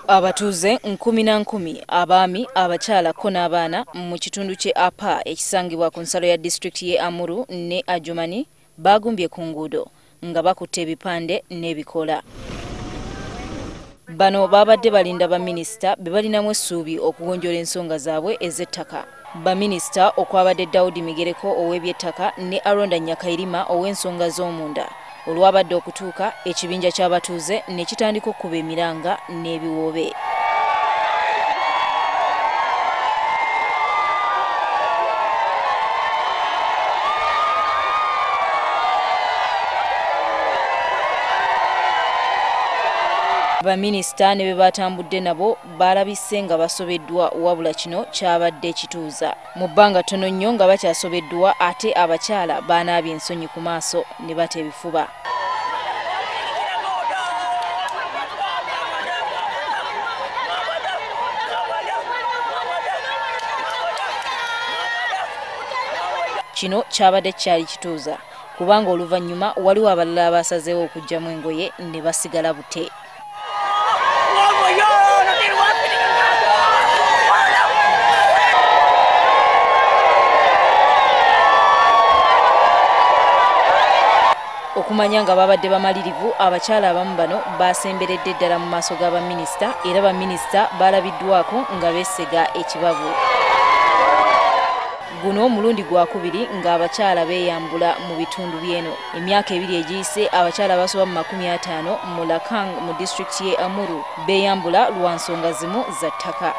Abatuuze 10 abaami abakyala ko n'abaana mu kitundu kye Apa ekisangibwa ku nsalo ya district ye Amuru ne Adjumani bagumbye ku nguudo nga bakutte ebipande n'ebikola. Bano babadde balinda ba minisita be balinamu essuubi okugonjola ensonga zaabwe ez'ettaka. Ba minisita okwabadde Daudi Migereko ow'ebyettaka ne Aronda Nyakairima ow'ensonga z'omunda. Olwabadde okutuuka ekibinja ky'abatuuze ne kitandika okuba emiranga n'ebiwoobe. Baminisita ne be batambudde nabo balabise nga basobeddwa wabula kino kyabadde kituuza. Mu bbanga ttono nnyo nga bakyasobeddwa ate abakyala baanaabye ensonyi ku maaso ne bata ebifuba. Kino kyabadde kyali kituuza kubanga oluvannyuma waliwo abalala abasazeewo okugyamu engoye ne basigala bute. Okumanya nga babadde bamalirivu, abakyala abamu bano basemberedde ddala mu maaso g'abaminisita era baminisita balabiddwako nga beesega ekibabu. Guno omulundi gwakubiri ng'abakyala beeyambula mu bitundu by'eno. Emyaka ebiri egiyise abakyala abasoba mu 50 mu Lakang mu disitulikiti ye Amuru beeyambula lwa nsonga zimu za ttaka.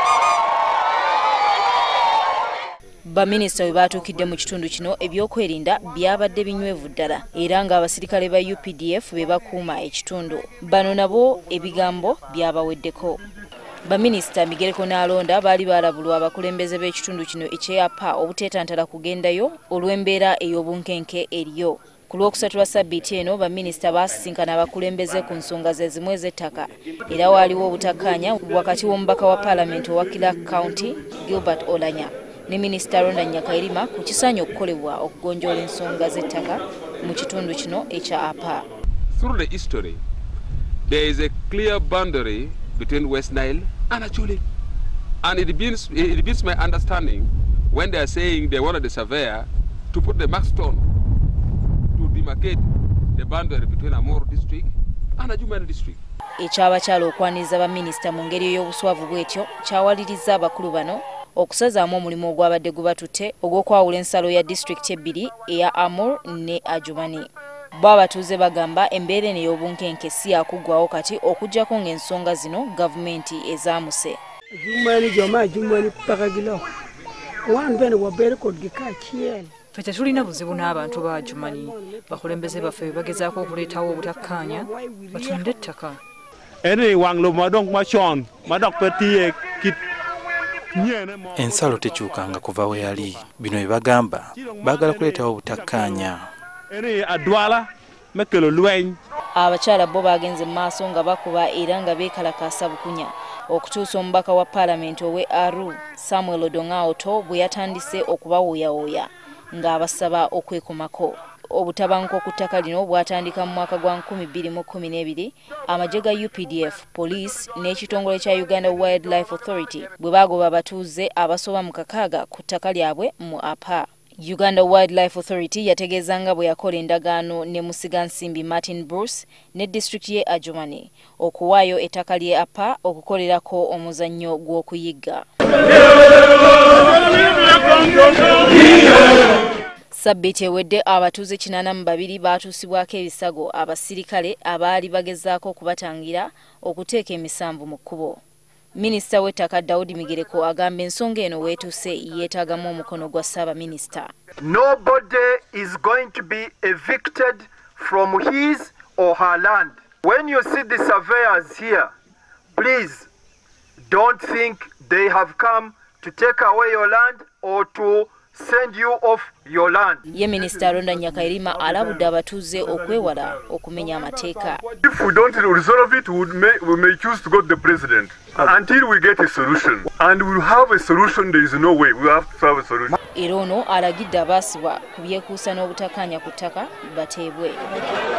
Baminisita we baatuukidde mu kitundu kino ebyokwerinda byabadde binywevu ddala era ng'abasirikale ba UPDF be bakuuma ekitundu. Bano nabo ebigambo byabaweddeko. Baminisita Migereko n'Alonda baali balabulwa abakulembeze b'ekitundu kino eky'Apa obuteetantala kugendayo olw'embeera ey'obunkenke eriyo. Ku lwokusatu lwa ssabbiiti eno baminisita baasisinkana abakulembeze ku nsonga ze zimu ez'ettaka era waaliwo obutakkaanya wakati w'omubaka wa paalamenti owa Clark County Gilbert Olanya ne minisita Aronda Nyakairima ku kisaanye okukolebwa okugonjoola ensonga z'ettaka mu kitundu kino ekya Apa. Through the history, there is a clear boundary between West Nile and Acholi. And it beats my understanding when they are saying they wanted the surveyor to put the mark stone to demarcate the boundary between Amuru district and Adjumani district. Ekyabakyala okwaniriza baminisita mu ngeri ey'obuswavu bw'etyo kyawaliriza abakulu bano okusazaamu omulimu ogwabadde gubatutte ogw'okwawula ensalo ya disitulikiti ebbiri eya Amuru ne Adjumani. Bo abatuuze bagamba embeera eno ey'obunkenke si yakuggwawo kati okuggyako ng'ensonga zino gavumenti ezaamuse. Ffe tetulina buzibu n'abantu ba Adjumani. Bakulembeze baffe be bagezaako okuleetawo obutakkaanya batunde ettaka. Ensalo tekyukanga kuva we yali. Bino bye bagamba baagala kuleetawo obutakkaanya. Abakyala bo bagenze mu maaso nga bakuba era nga beekalakaasa bukunya okutuusa omubaka wa paalamenti ow'e Aru Samuel Odongaoto bwe yatandise okubawooyawooya ng'abasaba okwekomako. Obutabanguko ku ttaka lino bwatandika mu mwaka gwa 2012 amagye ga UPDF, poliisi n'ekitongole kya Uganda Wildlife Authority bwe bagoba abatuuze abasoba mu 600 ku ttaka lyabwe mu Apa. Uganda Wildlife Authority yategeeza nga bwe yakola endagaano ne musigansimbi Martin Bruce ne disitulikiti ye Adjumani okuwaayo ettaka lye Apa okukolerako omuzannyo gw'okuyigga. Ssabbiiti ewedde abatuuze 82 baatuusibwako ebisago abasirikale abaali bagezaako okubatangira okuteeka emisanvu mu kkubo. Minisita w'ettaka Daudi Migereko agamba ensonga eno weetuuse yeetaagamu omukono gwa Ssaabaminisita. Nobody is going to be evicted from his or her land. When you see the surveyors here, please don't think they have come to take away your land or to send you off your land. Ye Minisita Aronda Nyakairima alabudde abatuuze okwewala okumenya amateeka. If we don't resolve it, we may choose to go to the president until we get a solution. And we'll have a solution. There is no way. We have to have a solution. Era ono alagidde abaasibwa ku byekuusa n'obutakkaanya ku ttaka bateebwe.